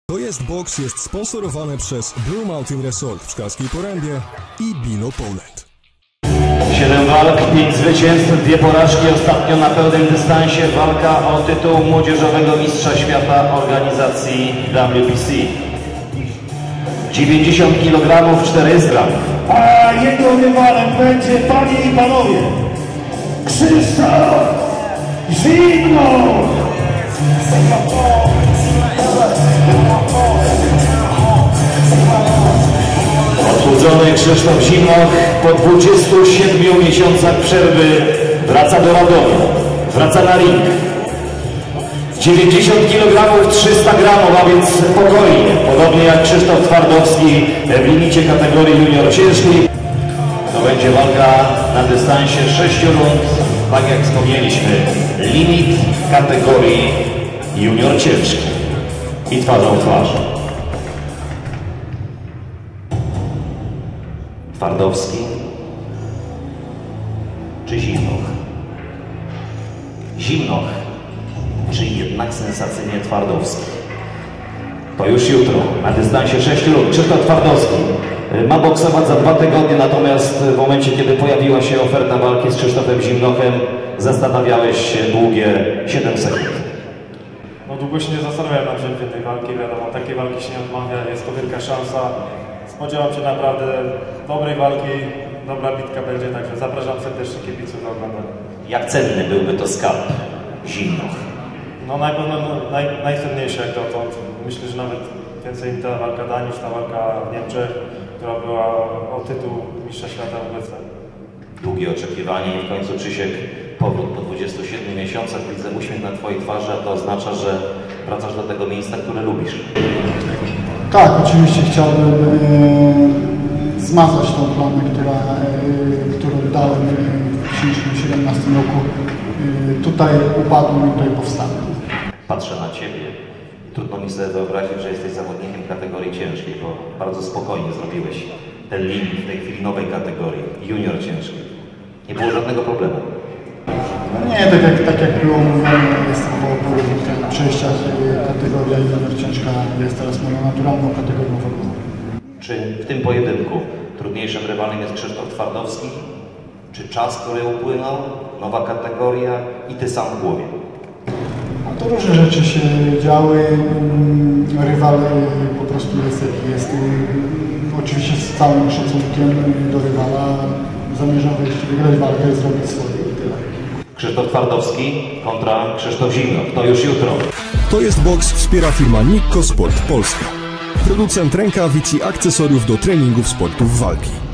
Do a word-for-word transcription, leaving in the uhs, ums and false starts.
To jest boks jest sponsorowane przez Blue Mountain Resort w Szklarskiej Porębie i Bilo Poland. siedem walk, pięć zwycięstw, dwie porażki, ostatnio na pełnym dystansie walka o tytuł młodzieżowego mistrza świata organizacji W B C. dziewięćdziesiąt kilogramów, czterysta gramów. A jego rywalem będzie, panie i panowie, Krzysztof Zimnoch! Odchudzony Krzysztof Zimnoch po dwudziestu siedmiu miesiącach przerwy wraca do Radomia, wraca na ring. dziewięćdziesiąt kilogramów, trzysta gramów, a więc spokojnie, podobnie jak Krzysztof Twardowski w limicie kategorii junior ciężkiej. To będzie walka na dystansie sześciu rund, tak jak wspomnieliśmy, limit kategorii junior ciężkiej i twarzą w twarz. Twardowski czy Zimnoch? Zimnoch czy jednak sensacyjnie Twardowski? To już jutro na dystansie sześciu rund. Krzysztof Twardowski ma boksować za dwa tygodnie, natomiast w momencie, kiedy pojawiła się oferta walki z Krzysztofem Zimnochem, zastanawiałeś się długie siedem sekund. No długo się nie zastanawiałem nad wzięciem tej walki, wiadomo, takiej walki się nie odmawia, jest to wielka szansa. Spodziewam się naprawdę dobrej walki, dobra bitka będzie, także zapraszam serdecznie kibiców do oglądania. Jak cenny byłby to skarb Zimnoch? No na pewno naj, najcenniejszy jak dotąd. Myślę, że nawet więcej ta walka da niż ta walka w Niemczech, która była o tytuł mistrza świata obecna. Długie oczekiwanie i w końcu Krzysiek powrót po dwudziestu siedmiu miesiącach. Widzę uśmiech na twojej twarzy, a to oznacza, że wracasz do tego miejsca, które lubisz. Tak, oczywiście chciałbym e, zmazać tą plamę, która, e, którą dałem w dwa tysiące siedemnastym roku. E, tutaj upadłem i tutaj powstałem. Patrzę na ciebie i trudno mi sobie wyobrazić, że jesteś zawodnikiem kategorii ciężkiej, bo bardzo spokojnie zrobiłeś ten limit w tej chwili nowej kategorii, junior ciężkiej. Nie było żadnego problemu. No nie, tak jak, tak jak było mówione, jestem po połowie przejścia, kategoria junior ciężka jest teraz moją naturalną kategorią formową. Czy w tym pojedynku trudniejszym rywalem jest Krzysztof Twardowski? Czy czas, który upłynął, nowa kategoria i ty sam w głowie? A to różne rzeczy się działy. Rywal po prostu jest jaki jest. Oczywiście z całym szacunkiem do rywala zamierzam wygrać walkę i zrobić swoje i tyle. Krzysztof Twardowski kontra Krzysztof Zimnoch. To już jutro. To jest boks wspiera firma Nikko Sport Polska. Producent rękawic i akcesoriów do treningów sportów walki.